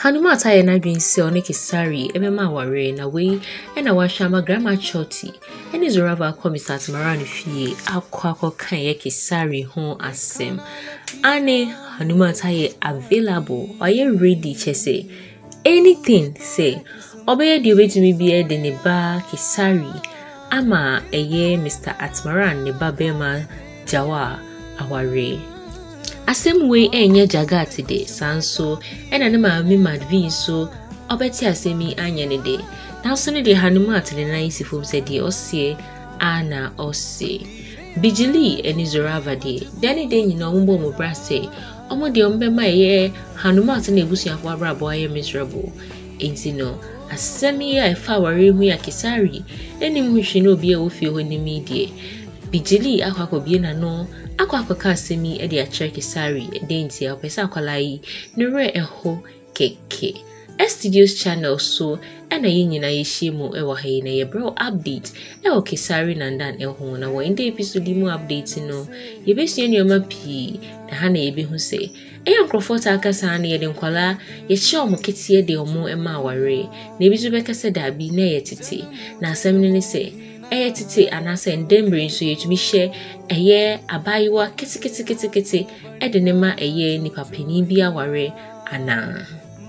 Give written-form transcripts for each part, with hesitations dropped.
Hanumata ye na dwen se one Kesarri ebema ware na we na wahwama grandma choti ene zorava komisa atmara no fie akwa kan ye Kesarri ho asem ane Hanumata ye available or ye ready chese anything say obeye di obetumi bi de ne ba Kesarri ama eye Mr. Atmaran ne ba bema Jawar aware asem we enye jaga today sanso ena ne maami madvi so obeti asemi anya ne de now so ne de Hanumata ne na isifo se de osie ana osie bijili eni zorava de dani de nyina ombo mo brase omo de ombe ma ye Hanumata na ebusuafo abrabo aye miserable enti no asemi ya efa ware hu ya Kesarri eni muhwe no obi e ofie ho ni media bijili akwakobie na no akwakoka asemi e de akyere Kesarri denti opesa akwalai nure eho keke studios channel so ena yinyina yeshimu ewa hayi na ye bro update ewa Kesarri Nandan eho na wa inde episode mu update no yebesua nyoma pi na ha na yebehu se eya nkrofota akasa na ye de nkwala ye hye omo ketie de omo ema aware na ebizu bekase dabi na ye tete na asem ne se tete anase ndembre nso yetumi hye eye abayiwa kiti edenema eye nipa pani bi aware ana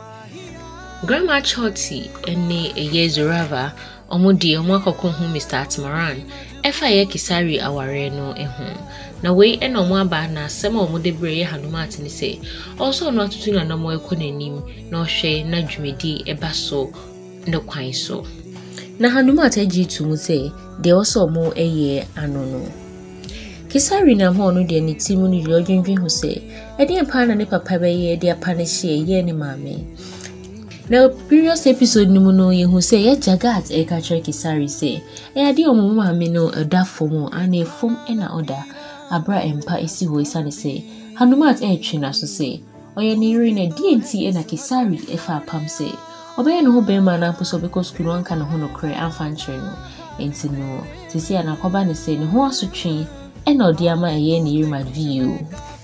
grandma choti ene eye zorava omudi omwakoko hu Mr. Atmaran efa ye Kesarri aware no ehu na we ena omo aba na asema omude bre ye Hanumata ni se also no atutu na namo ekonanim na ohwe na dwumedi ebaso no kwan so na Hanumata jitu mu se de also mo eye anono Kesarri na ho no de ni timu ni odwendwen hu se e de pa na ne papa be ye de apa na hye ye ne maame na previous episode ni mu no ye hu se ye jagat e ka kire Kesarri se e ade omo maame no da fom ana fom e na oda abra empa esi ho isa ne se Hanumata e twi na so se oye ni ri na DNT e na Kesarri e fa pam se obeye no ho be ma na poso because school anka no ho no kre amfantre no enti no sisi ana koba ne se ne ho asotwe e na odi ama eye ne yiri mad view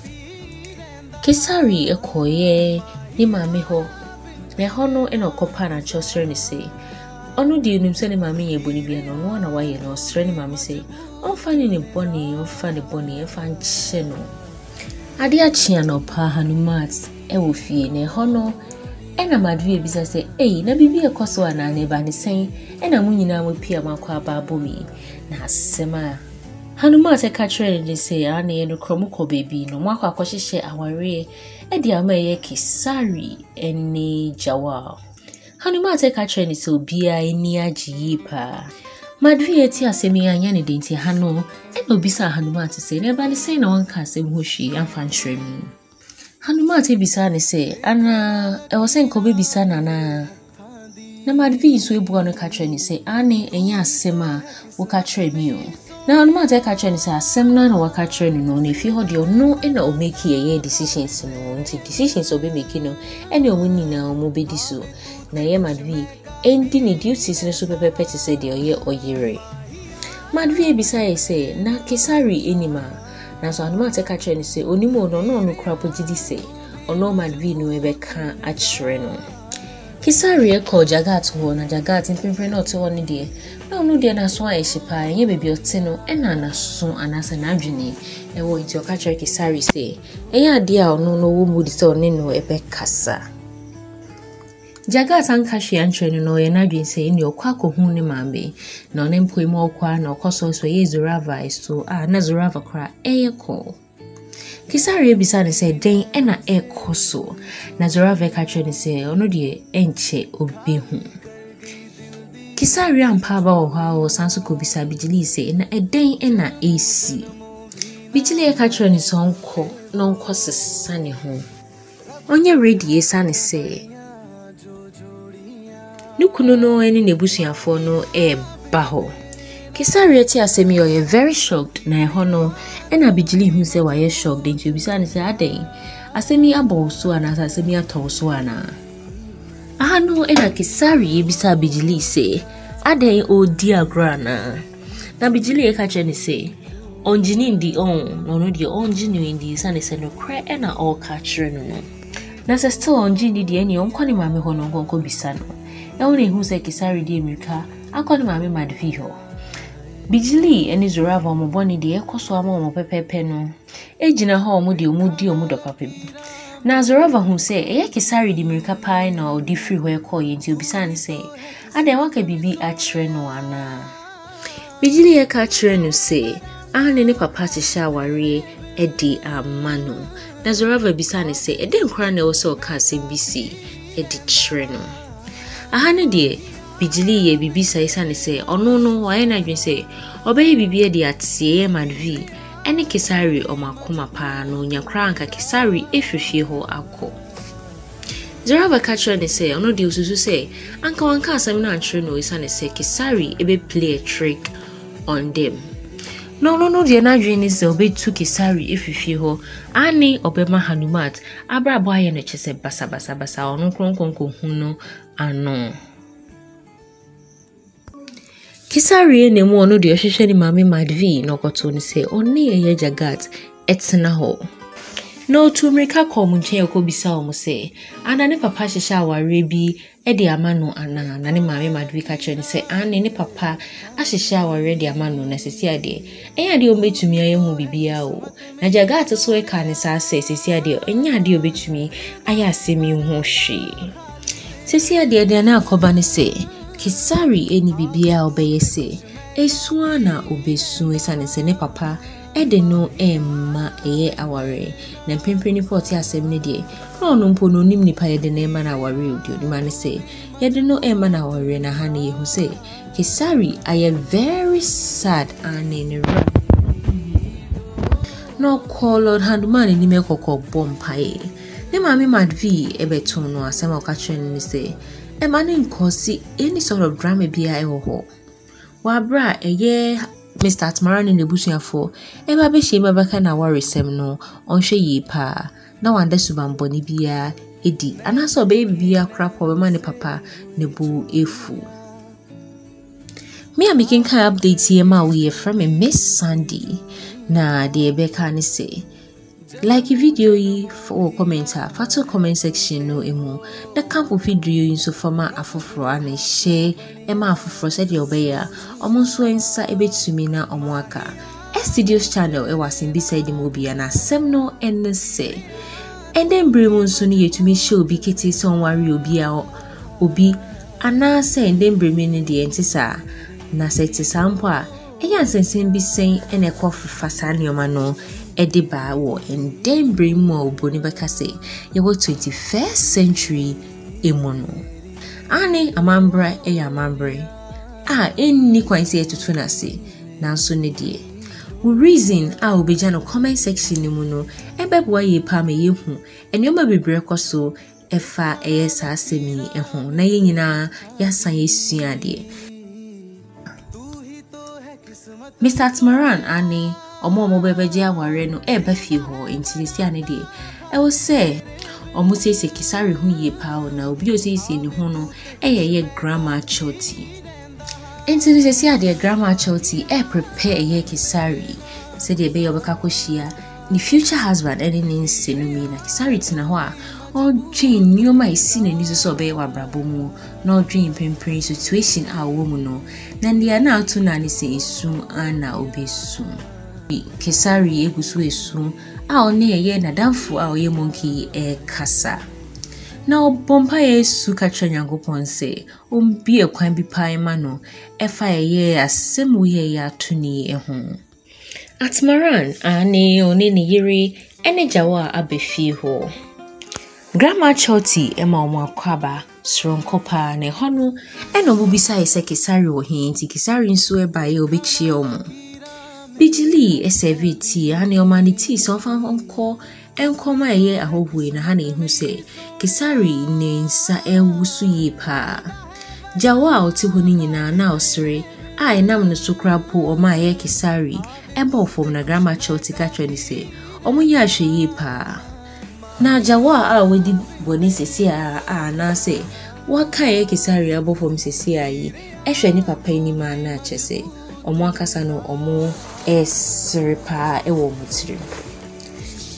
Kesarri e koye ni maame ho na ho no e na kopa na chosre ne se onu di nim se ne maame ye boni bia no no na wa ye no sre ne maame se on fa ne boni on fa ne boni e fa nche no ade a chia no pa Hanumata e wo fie ne ho no ena madvi ebisa se na bibi ekoso ana ne ba ne sen ena munyina mo pia makwa ba bomi na asema Hanumata ka kire ne se ana ye no kromuko baby no makwa akohyehe aware e di ama ye Kesarri eni Jawar Hanumata ka kire ne se obia eni agiyi pa madvi eti asemi anya ne denti hano ena obisa Hanumata se ne ba ne sen na wanka asem ho hwi amfa nhremi Hanumata bisa ne se ana e wosen ko be bisa na madvi so ebuwa no ka kire ne se ane enya asema wo ka kire mi o na Hanumata ka kire ne se asem na wa ka kire no na fi ho de no e na o make ye decisions no nti decisions o be make no e na o ni na o mo be di so na ye madvi endi ne duties ne so pepe te se de oye oyire madvi bisa ye se na Kesarri enima na so Hanumata ka kire ne se onimo no krapo gidi se ono madvi no ebeka a kire no Kesarri e ko jagat ho na jagat mpempe no to woni de na onu de na so a ehyipa enye bebi ote no e na so anasa na adwene e wo nti o ka kire Kesarri se eya ade a ono no wo mu di se oni no ebekasa jagat anka hwe antre no ye na adwen se ni okwa ko hu ne maame na onem poimo okwa na okoso so ye zorava so na zorava kra eyeko Kesarri bisa ne se den ena ekoso na zorava ka kire ne se ono de enche obehu Kesarri ampa ba oha o sanso ko bisa bijili se na eden ena esi bijili ka kire ne se onko na onko sesa ne ho onye ready esa ne se nukunu no eni nebusuafo no ba ho Kesarri eti asemi yo ye very shocked na ho no ena bijili hu se wa ye shocked nti bisa ne se aden asemi abo so ana asemi ato so ana aha no ena Kesarri bisa bijili se aden o diagrana na bijili e ka kire ne se onjini ndi on no no di onjini ndi sa ne se no kra ena all ka kire no Na se still on Jini di eni onkoni mame ho no nkonko bisano. E woni hu se Kesarri di America akoni mame madvi ho. Bijili eni Zorava omo boni di ekoso ama omo pepepe no. Ejina ho omo di omo do papebi. Na Zorava hu se eye Kesarri di America pai na odi free ho ekọ ye nti obisane se ade waka bibi achre no ana. Bijili ye ka achre no se ane ne papa chisha ware edi amano. Na Zorava bisane se ede nkra na wo se oka asembisi edi chre no. Ahane de Bijili ye bibi sa isane se ono no waye na dwen se obeye bibi e de atie madvi ene Kesarri omakoma pa no nyakra anka Kesarri efifie ho akọ. Zorava catcher ne say ono de ususu say anka wanka asem na antre no isane se Kesarri ebe play a trick on them. No de na dwen is obe tu Kesarri efifie ho ani obema Hanumat abrabo aye no chese basa ono kronkonko hu no ano. Kesarri ene mu ono de ohwehwe ni mame madvi no koto ni se oni eye jagat etena ho. No to America kom nche okobisa omo se ana ne papa hihya aware bi e de amano ana na ne mame madvi ka kire ni se ana ne papa ahihya aware de amano na sesi ade enya de obetumi ayehu bibia o na jagat so e ka ne sa se sesi ade enya de obetumi aye asemi hu hwe sesi ade de na akoba ne se Kesarri eni bibia obeyese esua na obesu esane se ne papa ede no emma eye aware na pempeni poti asem ne de no mpo no nim nipa yede na emma na aware odi odi mane se yede no emma na aware na ha ne yehu se Kesarri aye very sad ane ne ra no called handman ni me kokko bompae ne mame madvi ebetum no asem okatren ni se Emani nkosi any sort of drama bia eho. Wabra eye Mr. Atmaran in the busuafo eba be shema baka na waresem no onhwe yi pa na wanda suban boni bia edi anaso be bia krapo be mane papa ne bu efu. Me making kind updates here ma we from Miss Sandy na de beka ni say like video yi for commenter fato comment section no emu na camp video yi so forma afoforo ana share ema afoforo said your beya omo so ensa ebetumi na omo aka studios channel e wasin beside the movie na sem no en say and then bremu so ni yetumi show bi kete so nware obi ana say and then bremu ni de entisa na seti sampo a eya sensen bi sen ene kofa saniyoma no ediba wo and then bring more boni baka say ye 21st century emono ani amambra amambre enni kwanse etutu na se nanso ne de we reason obeja no comment section ni mu no ebeboa ye pa me yehu enioma bebre koso efa sa asemi eho na ye nyina yasan yesua de Mr. Atmaran ani omo bebeje aware no eba fie ho intinisi ane de e wo se omo se Kesarri hu ye pa na obi o se ni hu no ye grandma choti intinisi ade grandma choti prepare ye Kesarri se de be yobeka koshia ni future husband any ni nsenumi na Kesarri tina ho a o dream nyoma isi na ni so be wa brabo mu no dream pempren situation a wo mu no na ndia na atu na ni se esu ana obesu Kesarri egusu esu a one ye na danfo a oye monkey kasa na obompa yesu ka twanyankopon se ombi ekwan bi pai ma no efa ye asem wo ye ya tuni ehun Atmaran ane one ne yiri ene Jawar abefie ho Grandma Choti ema omo akwaba sronkopa ne hono eno bubisa ise Kesarri wo hinti Kesarri nso eba ye obechie omo Bijili SVT ane omaniti so fan enkoma ye ahohwe na ha na ehu se Kesarri ne nsa ewusu yi pa Jawar oti ho ni nyina na osere enam no sokrapo oma ye Kesarri eba ofom na Grandma Choti ka twani se omo ya hwe yi pa na Jawar wedi boni sesi na se waka ye Kesarri abofom sesi ayi ehwe ni papa ni ma na chese omo akasa no omo esripa ewo mutiri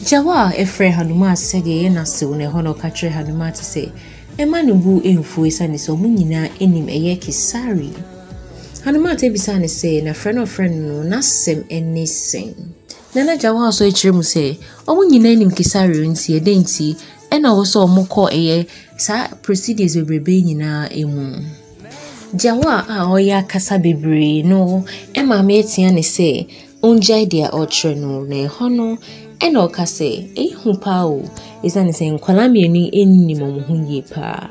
Jawar efre Hanuma said ye na se one hono katre Hanuma to say Emma no bu emfu esane so mu nyina enim eye Kesarri. Hanuma te bisane say na friend no nasem enisen. Nana Jawar so echire mu say omu nyina enim Kesarri nti ede nti ena wo so omukọ eye sa procedures bebrebe nyina emu. Jawar a oya kasa bebre no ema me etia ne say onjai dia otre no na hono ena okase ehu pa o esane say nkwala mienu enni momo ye pa.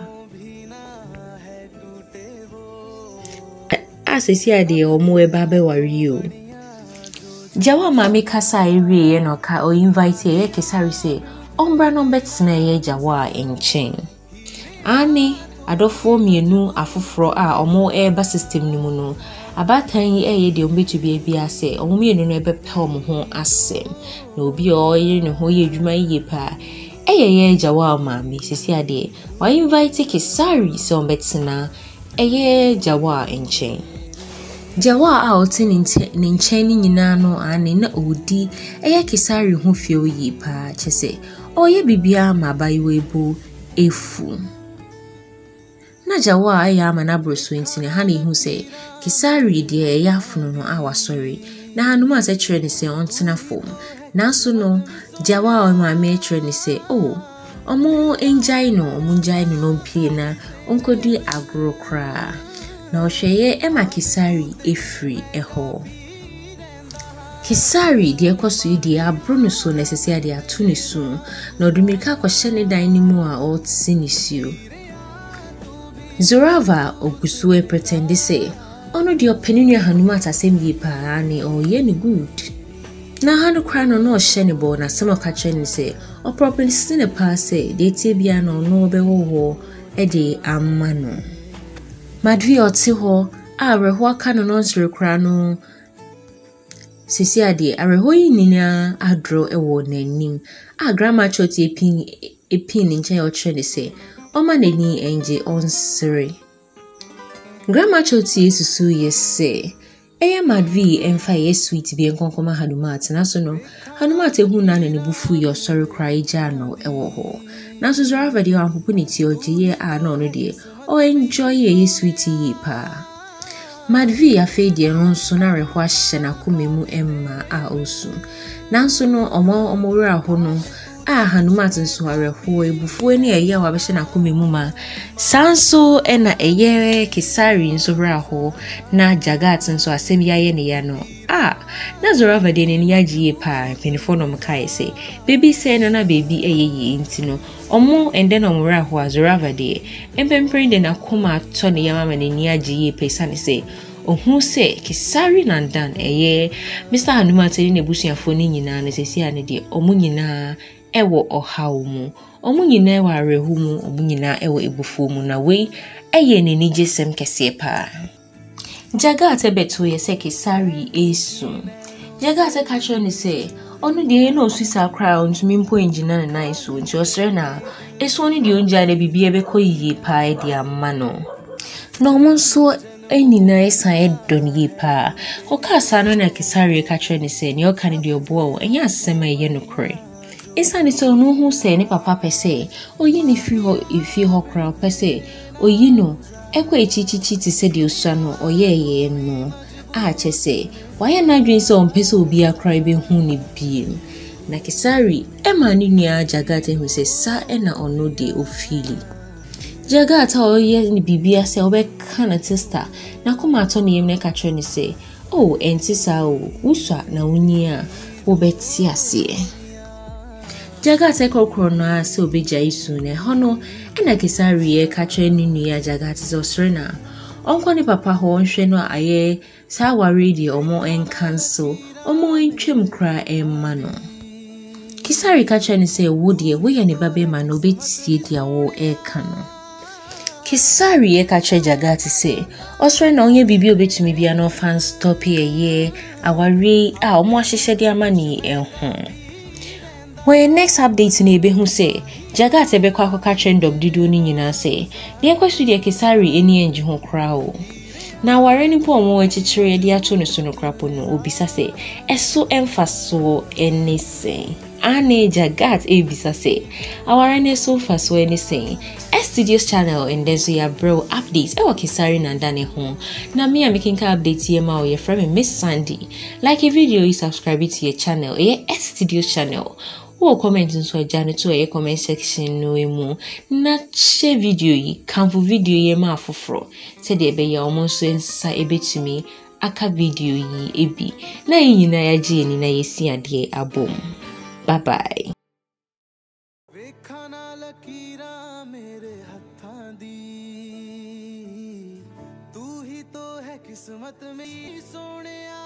Asesi ade omo eba be wari o. Jawar mami kasa ewie no ka o invite ye Kesarri say ombra no betina ye Jawar enchen. Ani adofo mienu afoforo a omo eba system ni mu no abatan yi eye de ombetu bia ase omo mienu no ebepe omo ho asem na obi o yire ne ho ye adwuma yi pa ye Jawar mami sisi ade wa invite Kesarri so ombetina eye Jawar enchen. Jawar a oti ne nchen ni nyina no ani na odi eye Kesarri ho fie oyi pa chese oye bibia ma bayiwe bu efu. Na Jawar aya ma na broso ntine ha na ehu se Kesarri de ya funu no a wasori na Hanuma se kire ne se ontena fom na so no Jawar ma me kire ne se omo enjai no no pie na onkodi agro kra na ohweye ema Kesarri efri eho. Kesarri de ekoso de abro no so necessary de atu ne so na odumirika kwahye ne dan ni mu a otsi ne sio. Zorava ogusue pretend say ono de opinionua Hanuma atasem yi pa ni oye ne good. Na hanu kra no no hye ne bo na sema ka kire ne say o properly sine pa say de tie bia no no be wo e de amma no. Madvi oti ho a reho aka no nsre kra no sisi ade areho yi nina adro ewo nanim a grandma choti epin nche o kire say Oma neni enje onsere. Grandma choti susu yese. Eye madvi emfa ye sweet bi enkonkoma Hanuma atena so no. Hanuma tehu na ne bufu yo sorry cry jano ewo ho. Na so zora vedi ampupu ni ti oje a na ono de. O enjoy ye sweet yi pa. Madvi afi de nso na reho ahye na komemu emma a osu. Nanso no omo wura ho no Hanuma nso areho ebufu ni eye wa behye na komemu ma sanso ena eye Kesarri nso wura ho na jagat nso asem yaye ne ya no na zora vade ne ya giye pa penifo no mkai say baby say na baby eye nti no omo ende no wura ho azora vade empempre de na koma to ne ya mama ne ya giye pesa ne say ohun say Kesarri Nandan eye Mr. Hanuma tell ne busuafo ni nyina ne sesi ane de omo nyina ewo ohaw mu omu nyina ewa arehu mu omu nyina ewo ebufu mu na we eye ne nijesem kese pa. Jagat beto ye se Kesarri esu. Jagat ka kire ne se onu de na osusa kra ontumi mpo enjina ne nan so nti osere na esu oni de onja de bibie bekoyi pa e de amma no. No mo nso eni na esa edon yi pa. Okasa no na Kesarri ka kire ne se ne oka ne de obo enya asema ye no kre. Esa ni so no hu se ni papa pese oyi ni free ho ifi ho kra pese oyi no ekwa echichichi ti se de osua no oyeye no a chese waya na dwen se on pese obi akra be hu ni bi na Kesarri ema ni nua Jagat hu se sa ena ono de ofili Jagat oye ni bibia se obeka na sister na kuma to ne yemne ka kire ni se enti sa usua na unia obeti ase. Jagat kokro na se obeja isu ne hono ena Kesarri e ka kire ni nua Jagat so srena onko ni papa ho nhwe no aye sa wari di omo en cancel omo entwem kra emma no. Kesarri ka kire ni se wodie we ye ne babe ma no betie dia wo e ka no. Kesarri e ka kire Jagat se osre na onye bibi obetumi bia no fan stop ye awari omo ahyehye dia mani ehho. When next update na ebe hu say Jagat ebe kwa ka trend dido ni nyina say de ekwasu de Kesarri eni enji ho kra o na ware ni po omo echichire de ato no so no krapo no obisa say eso emfaso eni say ane jagat ebisa se awarane so fast so anything Studios channel and there's your bro updates ewa Kesarri Nandan ho na me making ka update ye ma your friend Miss Sandy like a video you subscribe to your channel Studios channel or comment in so jano to a comment section no emu na share video yi kampo video ye ma foforo said de be ya almost inside a bit to me aka video yi ebi na yi na ya ji ni na yesi ade abom bye bye किस्मत में सोने